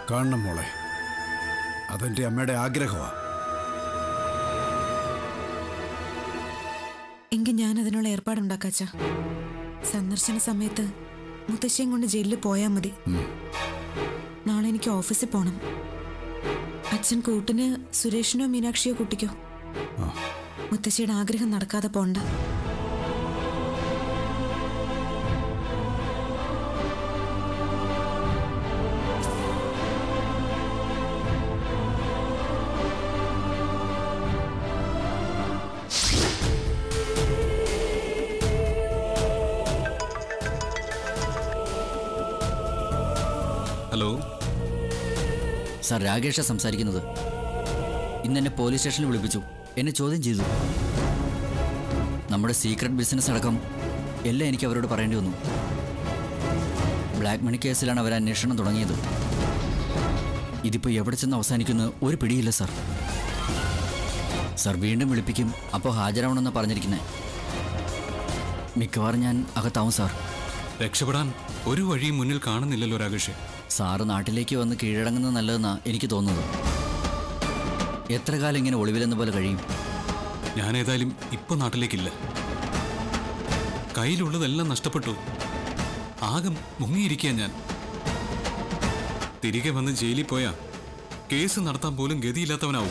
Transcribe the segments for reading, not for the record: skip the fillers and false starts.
കാണണം മോളെ, അതെന്റെ അമ്മയുടെ ആഗ്രഹമാണ്. എങ്കിൽ ഞാൻ അതിനുള്ള ഏർപ്പാടുണ്ടാക്കാച്ച. സന്ദർശന സമയത്ത് മുത്തശ്ശിയും കൊണ്ട് ജയിലിൽ പോയാൽ മതി. നാളെ എനിക്ക് ഓഫീസിൽ പോണം. അച്ഛൻ കൂട്ടിന് സുരേഷിനോ മീനാക്ഷിയോ കുട്ടിക്കോ. മുത്തശ്ശിയുടെ ആഗ്രഹം നടക്കാതെ പോണ്ട. ഹലോ സാർ, രാകേഷ സംസാരിക്കുന്നത്. ഇന്നെന്നെ പോലീസ് സ്റ്റേഷനിൽ വിളിപ്പിച്ചു. എന്നെ ചോദ്യം ചെയ്തു. നമ്മുടെ സീക്രട്ട് ബിസിനസ് അടക്കം എല്ലാം എനിക്ക് അവരോട് പറയേണ്ടി വന്നു. ബ്ലാക്ക് മണി കേസിലാണ് അവർ അന്വേഷണം തുടങ്ങിയത്. ഇതിപ്പോൾ എവിടെ ചെന്ന് അവസാനിക്കുന്ന ഒരു പിടിയില്ല സാർ. സാർ വീണ്ടും വിളിപ്പിക്കും, അപ്പോൾ ഹാജരാവണമെന്ന് പറഞ്ഞിരിക്കുന്നത്. മിക്കവാറും ഞാൻ അകത്താവും സാർ. രക്ഷപ്പെടാൻ ഒരു വഴിയും മുന്നിൽ കാണുന്നില്ലല്ലോ രാകേഷ്. സാറ് നാട്ടിലേക്ക് വന്ന് കീഴടങ്ങുന്നത് നല്ലതെന്നാണ് എനിക്ക് തോന്നുന്നത്. എത്ര കാലം ഇങ്ങനെ ഒളിവിലെന്ന പോലെ കഴിയും? ഞാൻ ഏതായാലും ഇപ്പൊ നാട്ടിലേക്കില്ല. കയ്യിലുള്ളതെല്ലാം നഷ്ടപ്പെട്ടു. ആകെ മുങ്ങിയിരിക്കുക ഞാൻ. തിരികെ വന്ന് ജയിലിൽ പോയാ കേസ് നടത്താൻ പോലും ഗതിയില്ലാത്തവനാവും.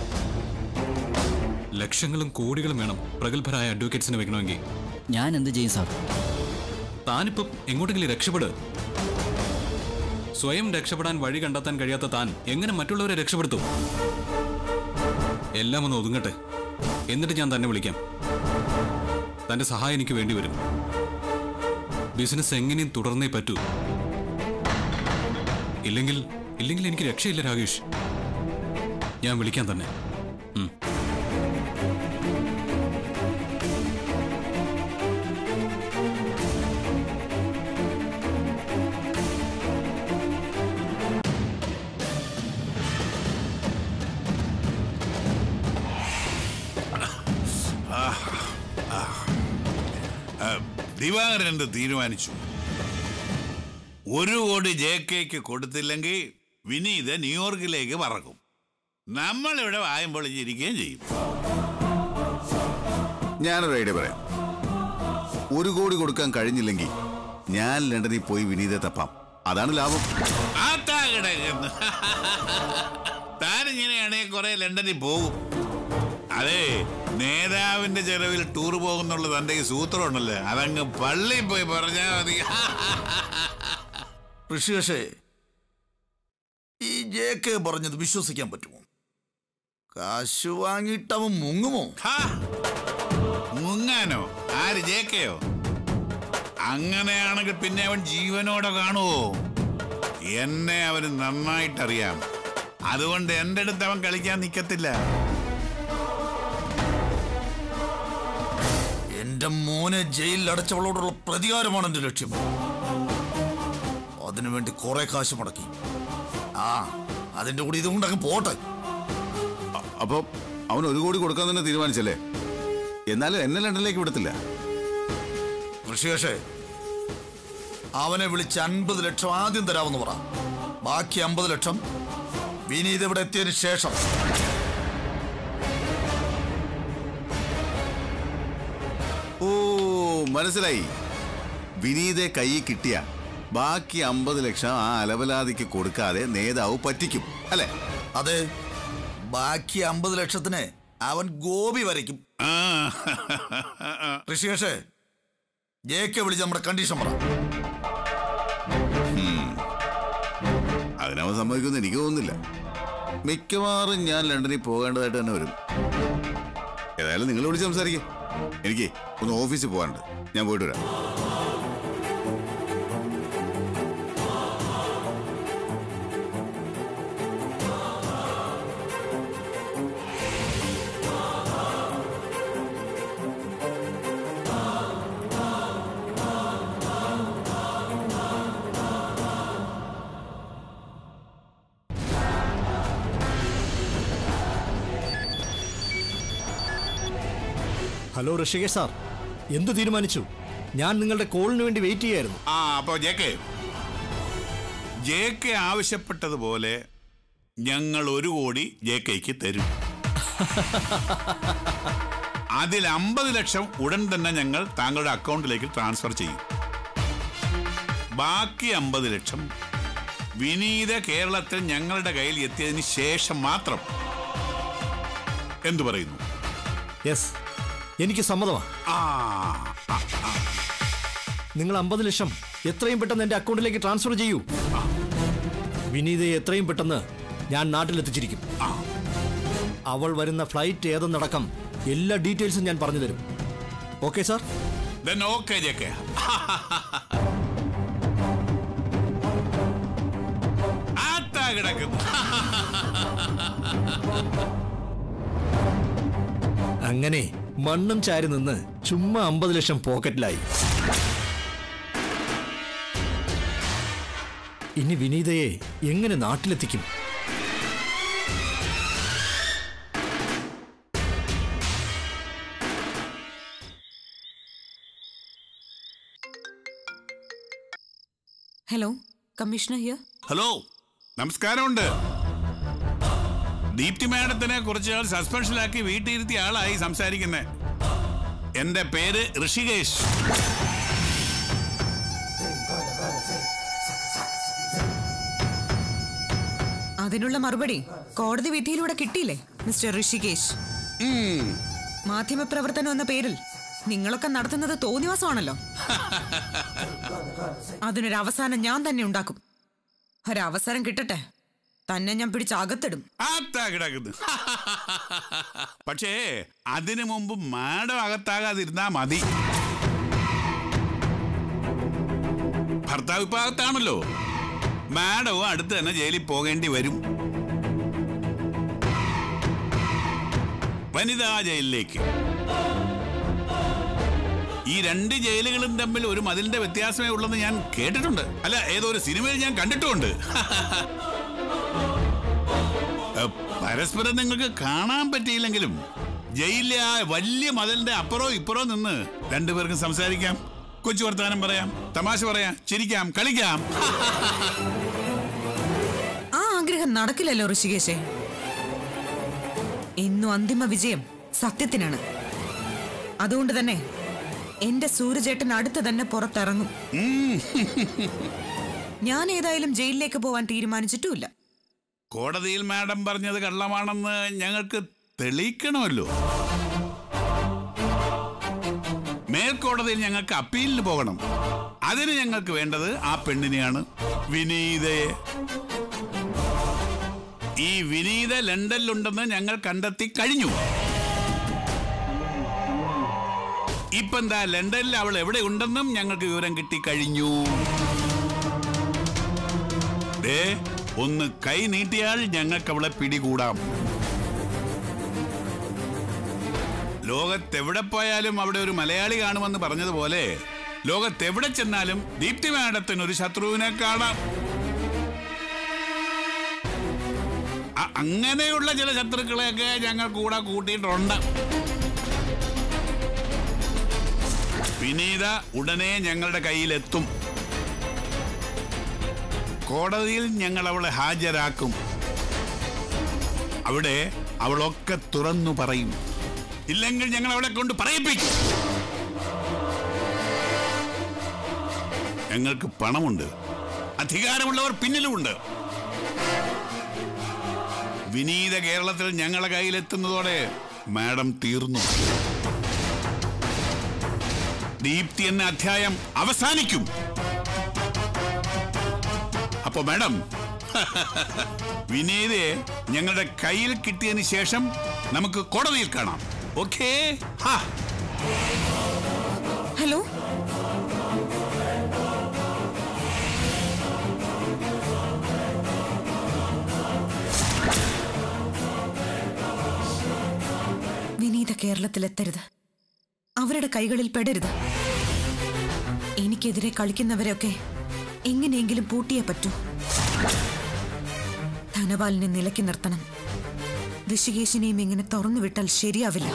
ലക്ഷങ്ങളും കോടികളും വേണം പ്രഗത്ഭരായ അഡ്വക്കേറ്റ്സിനെ വെക്കണമെങ്കിൽ. ഞാൻ എന്ത് ചെയ്യും സാർ? താനിപ്പം എങ്ങോട്ടെങ്കിലും രക്ഷപ്പെട്. സ്വയം രക്ഷപ്പെടാൻ വഴി കണ്ടെത്താൻ കഴിയാത്ത താൻ എങ്ങനെ മറ്റുള്ളവരെ രക്ഷപ്പെടുത്തും? എല്ലാം ഒന്ന് ഒതുങ്ങട്ടെ, എന്നിട്ട് ഞാൻ തന്നെ വിളിക്കാം. തന്റെ സഹായം എനിക്ക് വേണ്ടി വരും. ബിസിനസ് എങ്ങനെയും തുടർന്നേ പറ്റൂ. ഇല്ലെങ്കിൽ എനിക്ക് രക്ഷയില്ല രാകേഷ്. ഞാൻ വിളിക്കാൻ തന്നെ. ദിവാകരൻ എന്ത് തീരുമാനിച്ചു? 1 കോടി JK കൊടുത്തില്ലെങ്കിൽ വിനീത് ന്യൂയോർക്കിലേക്ക് പറക്കും. നമ്മളിവിടെ വായം പൊളിഞ്ഞിരിക്കുകയും ചെയ്യും. ഞാനൊരു ഐഡിയ പറയാം. 1 കോടി കൊടുക്കാൻ കഴിഞ്ഞില്ലെങ്കിൽ ഞാൻ ലണ്ടനിൽ പോയി വിനീതെ തപ്പാം. അതാണ് ലാഭം. താനിങ്ങനെയാണെങ്കിൽ കുറെ ലണ്ടനിൽ പോകും. അതെ, നേതാവിന്റെ ചെലവിൽ ടൂർ പോകുന്നുള്ള തന്റെ ഈ സൂത്രം ഉണ്ടല്ലേ, അതങ്ങ് പള്ളിയിൽ പോയി പറഞ്ഞാൽ മതി. ഋഷികേഷേ, ഈ JK പറഞ്ഞത് വിശ്വസിക്കാൻ പറ്റുമോ? കാശ് വാങ്ങിയിട്ടവൻ മുങ്ങുമോ? മുങ്ങാനോ? ആര്, JKയോ? അങ്ങനെയാണെങ്കിൽ പിന്നെ അവൻ ജീവനോടെ കാണുവോ? എന്നെ അവന് നന്നായിട്ടറിയാം. അതുകൊണ്ട് എന്റെ അടുത്ത് അവൻ കളിക്കാൻ നിൽക്കത്തില്ല. എന്റെ മോനെ ജയിലിൽ അടച്ചവളോടുള്ള പ്രതികാരമാണ് എന്റെ ലക്ഷ്യം. അതിനുവേണ്ടി കുറെ കാശ് മുടക്കി. അതിന്റെ കൂടി ഇതുകൊണ്ടൊക്കെ പോട്ടെ. അപ്പൊ അവൻ 1 കോടി കൊടുക്കാൻ തന്നെ തീരുമാനിച്ചല്ലേ? എന്നാലും എന്നെ ലണ്ടനിലേക്ക് വിടത്തില്ല. ഋഷികേഷേ, അവനെ വിളിച്ച് 50 ലക്ഷം ആദ്യം തരാമെന്ന് പറ. ബാക്കി 50 ലക്ഷം വിനീത് ഇവിടെ എത്തിയതിനു ശേഷം. ഓ, മനസ്സിലായി. വിനീതെ കൈ കിട്ടിയ ബാക്കി 50 ലക്ഷം ആ അലവലാതിക്ക് കൊടുക്കാതെ നേതാവ് പറ്റിക്കും അല്ലേ? അതെ, ബാക്കി 50 ലക്ഷത്തിന് അവൻ ഗോപി വരയ്ക്കും. ഋഷികേഷേ, JK വിളിച്ച് നമ്മുടെ കണ്ടീഷൻ പറ. അതിനവൻ സമ്മതിക്കുമെന്ന് എനിക്ക് തോന്നുന്നില്ല. മിക്കവാറും ഞാൻ ലണ്ടനിൽ പോകേണ്ടതായിട്ട് തന്നെ വരും. ഏതായാലും നിങ്ങൾ വിളിച്ച് സംസാരിക്കും. എനിക്ക് ഒന്ന് ഓഫീസിൽ പോകാനുണ്ട്. ഞാൻ പോയിട്ട് വരാം. ഹലോ ഋഷികേഷ് സാർ, എന്തു തീരുമാനിച്ചു? ഞാൻ നിങ്ങളുടെ കോളിന് വേണ്ടി വെയിറ്റ് ചെയ്യായിരുന്നു. അപ്പോ JK, JK ആവശ്യപ്പെട്ടതുപോലെ ഞങ്ങൾ 1 കോടി JKക്ക് തരും. അതിൽ 50 ലക്ഷം ഉടൻ തന്നെ ഞങ്ങൾ താങ്കളുടെ അക്കൗണ്ടിലേക്ക് ട്രാൻസ്ഫർ ചെയ്യും. ബാക്കി 50 ലക്ഷം വിനീത കേരളത്തിൽ ഞങ്ങളുടെ കയ്യിൽ എത്തിയതിന് ശേഷം മാത്രം. എന്തു പറയുന്നു? യെസ്, എനിക്ക് സമ്മതമാണ്. നിങ്ങൾ 50 ലക്ഷം എത്രയും പെട്ടെന്ന് എൻ്റെ അക്കൗണ്ടിലേക്ക് ട്രാൻസ്ഫർ ചെയ്യൂ. വിനീതയെ എത്രയും പെട്ടെന്ന് ഞാൻ നാട്ടിലെത്തിച്ചിരിക്കും. അവൾ വരുന്ന ഫ്ലൈറ്റ് ഏതെന്നടക്കം എല്ലാ ഡീറ്റെയിൽസും ഞാൻ പറഞ്ഞു തരും. Okay sir? Okay JK. കിടക്കുന്നു. അങ്ങനെ മണ്ണും ചാരി നിന്ന് ചുമ്മാ 50 ലക്ഷം പോക്കറ്റിലായി. ഇനി വിനീതയെ എങ്ങനെ നാട്ടിലെത്തിക്കും? Hello, commissioner here. ഹലോ, നമസ്കാരമുണ്ട്. ദീപ്തി മാഡത്തിനെ കുറച്ച് നാൾ സസ്പെൻഷനിലാക്കി വീട്ടിലിരുത്തിയ ആളായി സംസാരിക്കുന്നത്. എന്റെ പേര് ഋഷികേശ്. അതിനുള്ള മറുപടി കോടതി വിധിയിലൂടെ കിട്ടിയില്ലേ മിസ്റ്റർ ഋഷികേശ്? മാധ്യമപ്രവർത്തനം എന്ന പേരിൽ നിങ്ങളൊക്കെ നടത്തുന്നത് തോന്നിവാസമാണല്ലോ. അതിനൊരവസാനം ഞാൻ തന്നെ ഉണ്ടാക്കും. ഒരവസരം കിട്ടട്ടെ, തന്നെ ഞാൻ പിടിച്ച് അകത്തിടും. പക്ഷേ അതിനു മുമ്പ് മാഡം അകത്താകാതിരുന്നാ മതി. ഭർത്താവ് ഇപ്പൊ അകത്താണല്ലോ. മാഡവും അടുത്ത് തന്നെ ജയിലിൽ പോകേണ്ടി വരും. വനിതാ ജയിലിലേക്ക്. ഈ 2 ജയിലുകളും തമ്മിൽ ഒരു മതിലിന്റെ വ്യത്യാസമേ ഉള്ളെന്ന് ഞാൻ കേട്ടിട്ടുണ്ട്. അല്ല, ഏതോ ഒരു സിനിമയിൽ ഞാൻ കണ്ടിട്ടുമുണ്ട്. പരസ്പരം നിങ്ങൾക്ക് കാണാൻ പറ്റിയില്ലെങ്കിലും ജയിലിലെ ആ വലിയ മതിലിന്റെ അപ്പുറോ ഇപ്പുറോ നിന്ന് 2 പേർക്കും സംസാരിക്കാം, കൊച്ചു വർത്താനം പറയാം, തമാശ പറയാം, ചിരിക്കാം, കളിക്കാം. ആ ആഗ്രഹം നടക്കില്ലല്ലോ ഋഷികേശേ. ഇന്നു അന്തിമ വിജയം സത്യത്തിനാണ്. അതുകൊണ്ട് തന്നെ എന്റെ സൂര്യചേട്ടൻ അടുത്ത് തന്നെ പുറത്തിറങ്ങും. ഞാൻ ഏതായാലും ജയിലിലേക്ക് പോവാൻ തീരുമാനിച്ചിട്ടുമില്ല. കോടതിയിൽ മാഡം പറഞ്ഞത് കള്ളമാണെന്ന് ഞങ്ങൾക്ക് തെളിയിക്കണമല്ലോ. മേൽക്കോടതിയിൽ ഞങ്ങൾക്ക് അപ്പീലിന് പോകണം. അതിന് ഞങ്ങൾക്ക് വേണ്ടത് ആ പെണ്ണിനെയാണ്, വിനീതയെ. ഈ വിനീത ലണ്ടനിലുണ്ടെന്ന് ഞങ്ങൾ കണ്ടെത്തി കഴിഞ്ഞു. ഇപ്പൊ എന്താ, ലണ്ടനിൽ അവൾ എവിടെ ഉണ്ടെന്നും ഞങ്ങൾക്ക് വിവരം കിട്ടി കഴിഞ്ഞു. ഒന്ന് കൈ നീട്ടിയാൽ ഞങ്ങൾക്ക് അവളെ പിടികൂടാം. ലോകത്തെവിടെ പോയാലും അവിടെ ഒരു മലയാളി കാണുമെന്ന് പറഞ്ഞതുപോലെ ലോകത്തെവിടെ ചെന്നാലും ദീപ്തി മാഡത്തിന് ഒരു ശത്രുവിനെ കാണാം. അങ്ങനെയുള്ള ചില ശത്രുക്കളെയൊക്കെ ഞങ്ങൾ കൂടെ കൂട്ടിയിട്ടുണ്ട്. വിനീത ഉടനെ ഞങ്ങളുടെ കയ്യിലെത്തും. കോടതിയിൽ ഞങ്ങൾ അവളെ ഹാജരാക്കും. അവിടെ അവളൊക്കെ തുറന്നു പറയും. ഇല്ലെങ്കിൽ ഞങ്ങൾ അവളെ കൊണ്ട് പറയിപ്പിക്കും. ഞങ്ങൾക്ക് പണമുണ്ട്, അധികാരമുള്ളവർ പിന്നിലുമുണ്ട്. വിനീത കേരളത്തിൽ ഞങ്ങളുടെ കയ്യിലെത്തുന്നതോടെ മാഡം തീർന്നു. ദീപ്തി എന്ന അധ്യായം അവസാനിക്കും. അപ്പോ മാഡം, വിനീതയെ ഞങ്ങളുടെ കയ്യിൽ കിട്ടിയതിന് ശേഷം നമുക്ക് കോടതിയിൽ കാണാം. ഓക്കേ? ഹലോ, വിനീത കേരളത്തിലെത്തരുത്. അവരുടെ കൈകളിൽ പെടരുത്. എനിക്കെതിരെ കളിക്കുന്നവരെയൊക്കെ എങ്ങനെയെങ്കിലും പൂട്ടിയേ പറ്റൂ. ധനപാലിനെ നിലയ്ക്ക് നിർത്തണം. ഋഷികേശിനെയും ഇങ്ങനെ തുറന്നു വിട്ടാൽ ശരിയാവില്ല.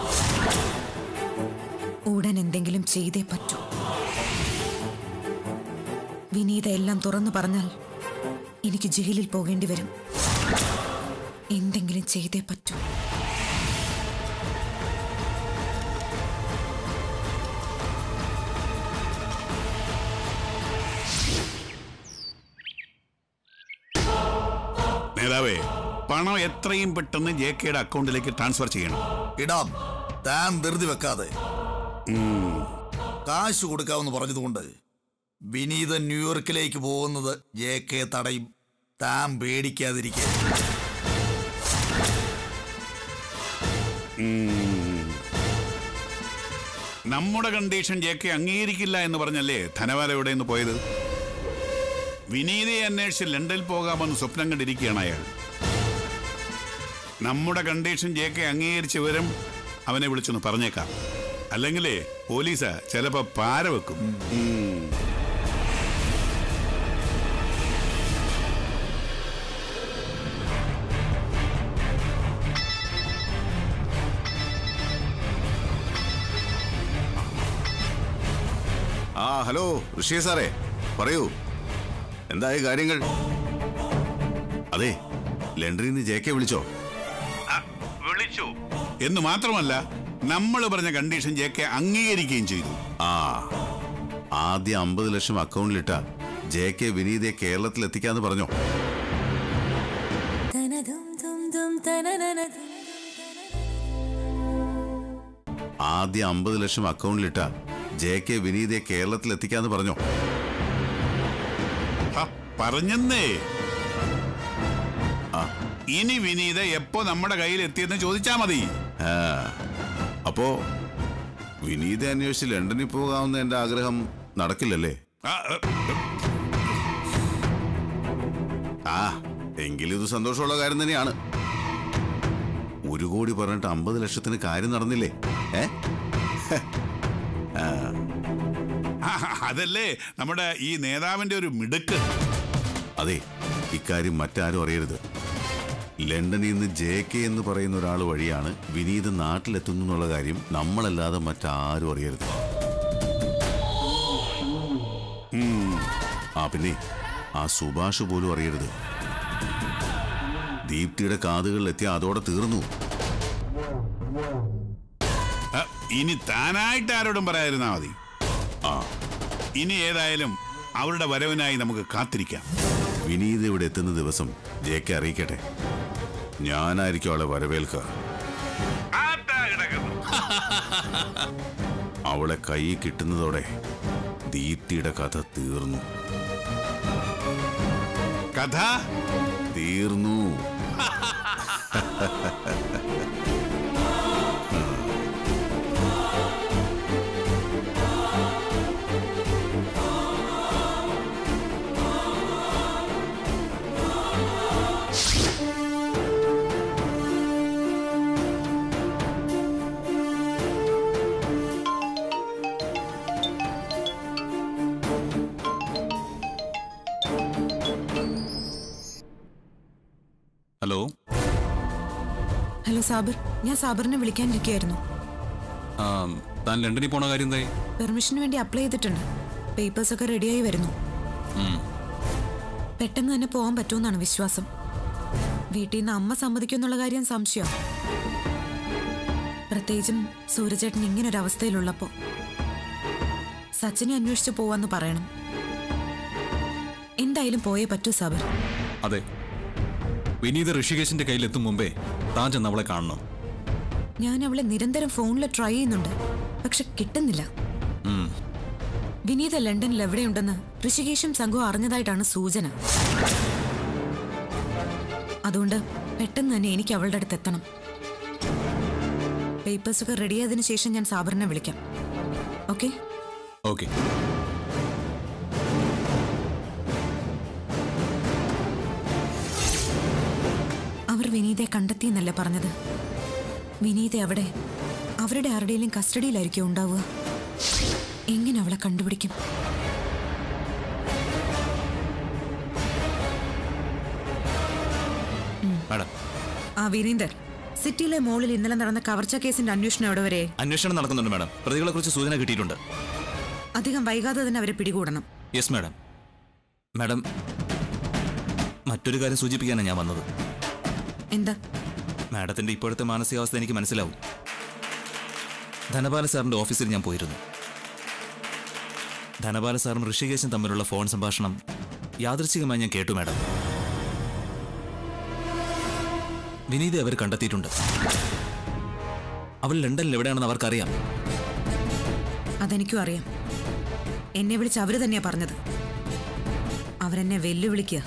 ഉടൻ എന്തെങ്കിലും ചെയ്തേ പറ്റൂ. വിനീത എല്ലാം തുറന്നു പറഞ്ഞാൽ എനിക്ക് ജയിലിൽ പോകേണ്ടി വരും. എന്തെങ്കിലും ചെയ്തേ പറ്റൂ. നേതാവേ, പണം എത്രയും പെട്ടെന്ന് JKയുടെ അക്കൗണ്ടിലേക്ക് ട്രാൻസ്ഫർ ചെയ്യണം. ഇടാം, താൻ ധൃതി വെക്കാതെ. കാശ് കൊടുക്കാമെന്ന് പറഞ്ഞതുകൊണ്ട് വിനീതൻ ന്യൂയോർക്കിലേക്ക് പോകുന്നത് JK തടയും. താൻ പേടിക്കാതിരിക്കുക. നമ്മുടെ കണ്ടീഷൻ JK അംഗീകരിക്കില്ല എന്ന് പറഞ്ഞല്ലേ ധനവാല ഇവിടെ നിന്ന് പോയത്. വിനീതയെ അന്വേഷിച്ച് ലണ്ടനിൽ പോകാമെന്ന് സ്വപ്നം കണ്ടിരിക്കുകയാണ് അയാൾ. നമ്മുടെ കണ്ടീഷൻ JK അംഗീകരിച്ച് വരും. അവനെ വിളിച്ചൊന്ന് പറഞ്ഞേക്കാം. അല്ലെങ്കിലേ പോലീസാ ചിലപ്പോ പാര വെക്കും. ഹലോ ഋഷി സാറേ, പറയൂ, എന്തായി കാര്യങ്ങൾ? അതെ, ലണ്ടനിൽ നിന്ന് JK വിളിച്ചോ? വിളിച്ചു എന്ന് മാത്രമല്ല, നമ്മൾ പറഞ്ഞ കണ്ടീഷൻ JK അംഗീകരിക്കുകയും ചെയ്തു. ആദ്യം 50 ലക്ഷം അക്കൗണ്ടിലിട്ട JK വിനീതയെ കേരളത്തിൽ എത്തിക്കാന്ന് പറഞ്ഞോ? ആദ്യം 50 ലക്ഷം അക്കൗണ്ടിലിട്ട JK വിനീതയെ കേരളത്തിൽ എത്തിക്കാന്ന് പറഞ്ഞോ? പറഞ്ഞെന്നേ. ഇനി വിനീത എപ്പോ നമ്മുടെ കയ്യിൽ എത്തിയെന്ന് ചോദിച്ചാ മതി. അപ്പോ വിനീത അന്വേഷിച്ച് ലണ്ടനിൽ പോകാവുന്ന എന്റെ ആഗ്രഹം നടക്കില്ലല്ലേ? എങ്കിലും ഇത് സന്തോഷമുള്ള കാര്യം തന്നെയാണ്. 1 കോടി പറഞ്ഞിട്ട് 50 ലക്ഷത്തിന് കാര്യം നടന്നില്ലേ? അതല്ലേ നമ്മുടെ ഈ നേതാവിന്റെ ഒരു മിടുക്ക്. അതെ, ഇക്കാര്യം മറ്റാരും അറിയരുത്. ലണ്ടനിൽ നിന്ന് JK എന്ന് പറയുന്ന ഒരാൾ വഴിയാണ് വിനീത് നാട്ടിലെത്തുന്നു എന്നുള്ള കാര്യം നമ്മളല്ലാതെ മറ്റാരും അറിയരുത്. പിന്നെ ആ സുഭാഷ് പോലും അറിയരുത്. ദീപ്തിയുടെ കാതുകളിലെത്തിയ അതോടെ തീർന്നു. ഇനി താനായിട്ട് ആരോടും പറയാതിരുന്നാ മതി. ഇനി ഏതായാലും അവരുടെ വരവിനായി നമുക്ക് കാത്തിരിക്കാം. വിനീത് ഇവിടെ എത്തുന്ന ദിവസം JK അറിയിക്കട്ടെ. ഞാനായിരിക്കും അവളെ വരവേൽക്കുക. അവളെ കൈ കിട്ടുന്നതോടെ ദീപ്തിയുടെ കഥ തീർന്നു. കഥ തീർന്നു. ഹലോ ഹലോ സാബിർ, ഞാൻ സാബിറിനെ വിളിക്കാനിരിക്കുകയായിരുന്നു. താൻ ലണ്ടനിൽ പോണ കാര്യം എന്തായി? പെർമിഷന് വേണ്ടി അപ്ലൈ ചെയ്തിട്ടുണ്ട്. പേപ്പേഴ്സ് ഒക്കെ റെഡിയായി വരുന്നു. പെട്ടെന്ന് തന്നെ പോകാൻ പറ്റുമെന്നാണ് വിശ്വാസം. വീട്ടിൽ നിന്ന് അമ്മ സമ്മതിക്കുമെന്നുള്ള കാര്യം സംശയം. പ്രത്യേകിച്ചും സൂരജേട്ടൻ ഇങ്ങനൊരവസ്ഥയിലുള്ളപ്പോ. സച്ചിനെ അന്വേഷിച്ച് പോവാന്ന് പറയണം. എന്തായാലും പോയേ പറ്റൂ സാബിർ. അതെ, വിനീത ഋഷികേശിന്റെ കയ്യിലെത്തും മുമ്പേ താൻ ചെന്ന് അവളെ കാണണം. ഞാൻ അവളെ നിരന്തരം ഫോണിൽ ട്രൈ ചെയ്യുന്നുണ്ട്, പക്ഷെ കിട്ടുന്നില്ല. വിനീത ലണ്ടനിൽ എവിടെയുണ്ടെന്ന് ഋഷികേശും സംഘവും അറിഞ്ഞതായിട്ടാണ് സൂചന. അതുകൊണ്ട് പെട്ടെന്ന് തന്നെ എനിക്ക് അവളുടെ അടുത്ത് എത്തണം. പേപ്പേഴ്സൊക്കെ റെഡിയായതിനു ശേഷം ഞാൻ സാബറിനെ വിളിക്കാം. ഓക്കെ? ഓക്കെ. അവർ വിനീതയെ കണ്ടെത്തിയെന്നല്ലേ പറഞ്ഞത്? വിനീത അവിടെ അവരുടെ ആരുടെയും കസ്റ്റഡിയിലായിരിക്കും ഉണ്ടാവുക. എങ്ങനെ അവളെ കണ്ടുപിടിക്കും? വീരീന്ദർ, സിറ്റിയിലെ മോളിൽ ഇന്നലെ നടന്ന കവർച്ച കേസിന്റെ അന്വേഷണം എവിടെ വരെ? അന്വേഷണം നടക്കുന്നുണ്ട് മാഡം. പ്രതികളെ കുറിച്ച് സൂചന കിട്ടിയിട്ടുണ്ട്. അധികം വൈകാതെ തന്നെ അവരെ പിടികൂടണം. Yes madam. മാഡം, മറ്റൊരു കാര്യം സൂചിപ്പിക്കാനാണ് ഞാൻ വന്നത്. എന്താ? മാഡത്തിന്റെ ഇപ്പോഴത്തെ മാനസികാവസ്ഥ എനിക്ക് മനസ്സിലാവും. ധനപാല സാറിന്റെ ഓഫീസിൽ ഞാൻ പോയിരുന്നു. ധനപാല സാറും ഋഷികേശും തമ്മിലുള്ള ഫോൺ സംഭാഷണം യാദൃച്ഛികമായി ഞാൻ കേട്ടു മാഡം. വിനീത അവർ കണ്ടെത്തിയിട്ടുണ്ട്. അവൾ ലണ്ടനിൽ എവിടെയാണെന്ന് അവർക്കറിയാം. അതെനിക്കും അറിയാം. എന്നെ വിളിച്ച് അവര് തന്നെയാ പറഞ്ഞത്. അവരെന്നെ വെല്ലുവിളിക്കുക.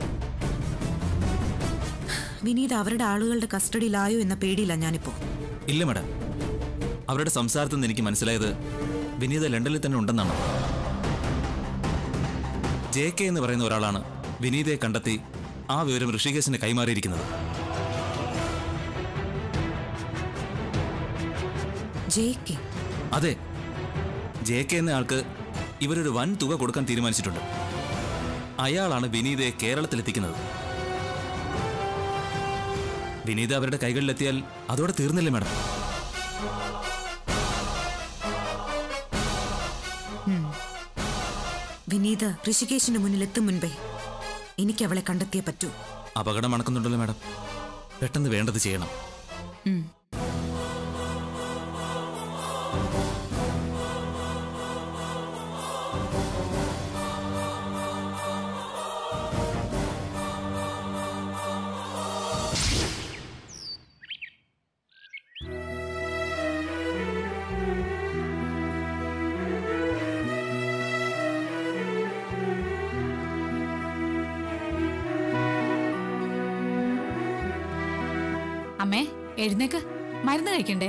വിനീത് അവരുടെ ആളുകളുടെ കസ്റ്റഡിയിലായോ എന്ന പേടിയില്ല ഞാനിപ്പോ. ഇല്ല മാഡം, അവരുടെ സംസാരത്തിൽ നിന്ന് എനിക്ക് മനസ്സിലായത് വിനീത ലണ്ടനിൽ തന്നെ ഉണ്ടെന്നാണ്. JK എന്ന് പറയുന്ന ഒരാളാണ് വിനീതയെ കണ്ടെത്തി ആ വിവരം ഋഷികേശിന് കൈമാറിയിരിക്കുന്നത്. അതെ, JK എന്ന ആൾക്ക് ഇവരൊരു വൻ തുക കൊടുക്കാൻ തീരുമാനിച്ചിട്ടുണ്ട്. അയാളാണ് വിനീതയെ കേരളത്തിലെത്തിക്കുന്നത്. വിനീത അവരുടെ കൈകളിലെത്തിയാൽ അതോടെ തീർന്നില്ലേ മാഡം? വിനീത ഋഷികേശിന് മുന്നിൽ എത്തും മുൻപേ എനിക്ക് അവളെ കണ്ടെത്തിയേ പറ്റൂ. അപകടം മണക്കുന്നുണ്ടല്ലോ മാഡം, പെട്ടെന്ന് വേണ്ടത് ചെയ്യണം. അമ്മേ, എഴുന്നേക്ക്, മരുന്ന് കഴിക്കണ്ടേ?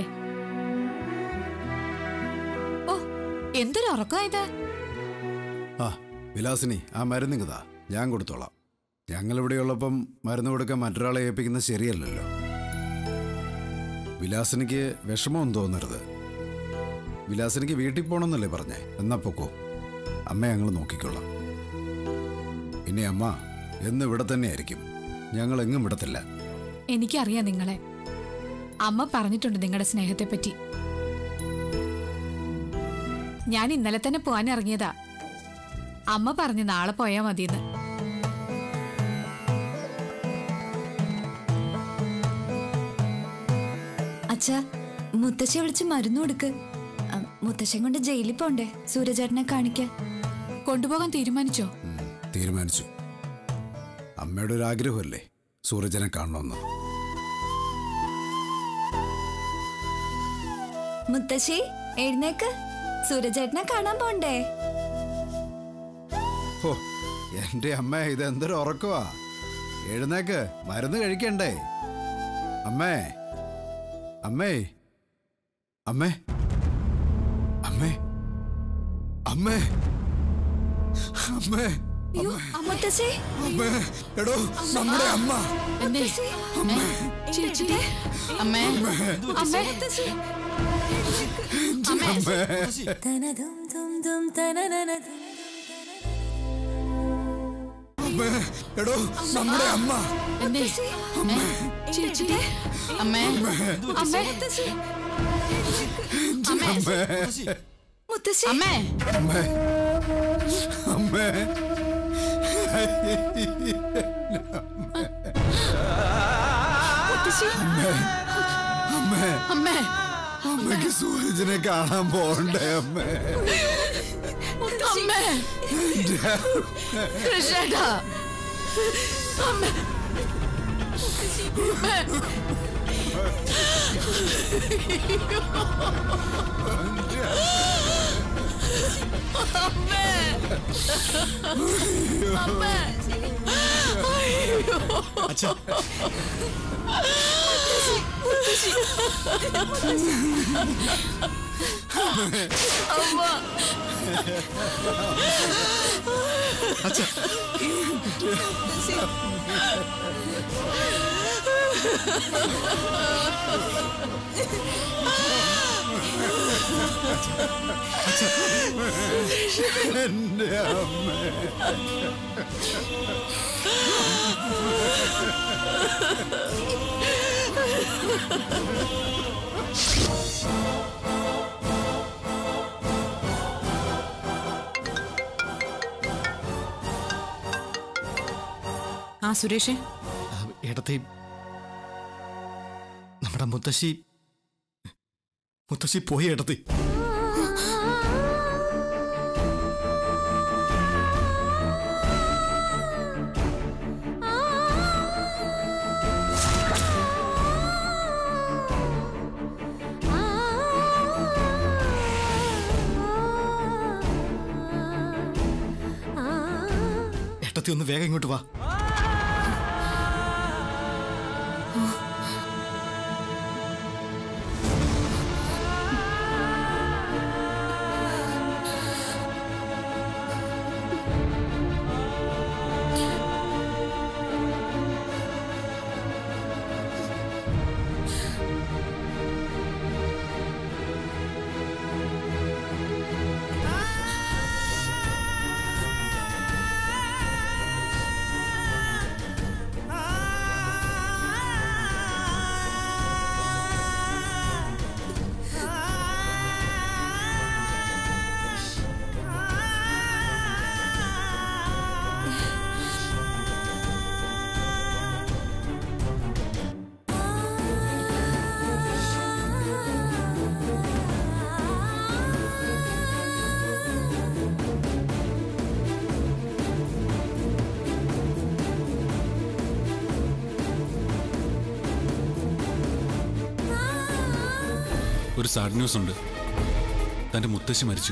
ഓ, എന്തൊരു ഉറക്കമായത്. ആ വിലാസിനി, ആ മരുന്നിങ്ങതാ, ഞാൻ കൊടുത്തോളാം. ഞങ്ങളിവിടെയുള്ളപ്പം മരുന്ന് കൊടുക്കാൻ മറ്റൊരാളെ ഏൽപ്പിക്കുന്നത് ശരിയല്ലല്ലോ. വിലാസിനിക്ക് വിഷമമൊന്നും തോന്നരുത്. വിലാസിനിക്ക് വീട്ടിൽ പോകണമെന്നല്ലേ പറഞ്ഞേ? എന്നാ പൊക്കോ, അമ്മ ഞങ്ങൾ നോക്കിക്കൊള്ളാം. ഇനി അമ്മ എന്ന് ഇവിടെ തന്നെ ആയിരിക്കും, ഞങ്ങൾ എങ്ങും വിടത്തില്ല. എനിക്കറിയാം നിങ്ങളെ. അമ്മ പറഞ്ഞിട്ടുണ്ട് നിങ്ങളുടെ സ്നേഹത്തെ പറ്റി. ഞാൻ ഇന്നലെ തന്നെ പോകാൻ ഇറങ്ങിയതാ. അമ്മ പറഞ്ഞു നാളെ പോയാ മതിയെന്ന്. അച്ഛാ, മുത്തശ്ശി വിളിച്ച് മരുന്ന് കൊടുക്ക്. മുത്തശ്ശൻ കൊണ്ട് ജയിലിൽ പോണ്ടേ സൂര്യചേട്ടനെ കാണിക്കാൻ? കൊണ്ടുപോകാൻ തീരുമാനിച്ചോ? തീരുമാനിച്ചു. അമ്മയുടെ ഒരു ആഗ്രഹമല്ലേ സൂരജനെ കാണണമെന്ന്. മുത്തശ്ശി എഴുന്നേക്ക്, സൂര്യചേട്ടനെ കാണാൻ പോണ്ടേ? ഓ എന്റെ അമ്മ, ഇതെന്തൊരു ഉറക്കമാ. എഴുന്നേക്ക്, മരുന്ന് കഴിക്കണ്ടേ? അമ്മേ, അമ്മേ, അമ്മേ, അമ്മേ, അമ്മേ, അമ്മേ, മുത്തശ്ശി, അമ്മേ, എടോ നമ്മുടെ അമ്മ. ചേച്ചി, അമ്മേ, അമ്മേ, എടോ നമ്മുടെ അമ്മ. ചേച്ചി, അമ്മേ, അമ്മേ, മുത്തശ്ശി, അമ്മേ, അമ്മേ, അമ്മേ, അമ്മേ, അമ്മേ, അമ്മയ്ക്ക് സൂരജിനെ കാണാൻ പോണ്ടേ? അമ്മേ, അമ്മേ, കൃഷ്ണേട്ടാ, അമ്മേ, അച്ഛാ, അച്ഛാ, എന്റെ അമ്മ. ആ സുരേഷേ, ഏട്ടത്തി, നമ്മുടെ മുത്തശ്ശി പോയി ഏട്ടത്തി. ഏട്ടത്തി ഒന്ന് വേഗം ഇങ്ങോട്ട് വാ. ഒരു സാഡ് ന്യൂസ് ഉണ്ട്. തന്റെ മുത്തശ്ശി മരിച്ചു.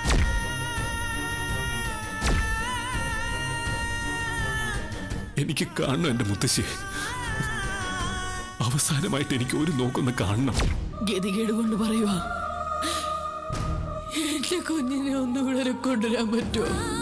എനിക്ക് കാണണം എന്റെ മുത്തശ്ശിയെ. അവസാനമായിട്ട് എനിക്ക് ഒരു നോക്കൊന്ന് കാണണം. ഗതികേട് കൊണ്ട് പറയുവാ, എന്റെ കുഞ്ഞിനെ ഒന്നുകൂടെ കൊണ്ടുവരാൻ പറ്റുമോ?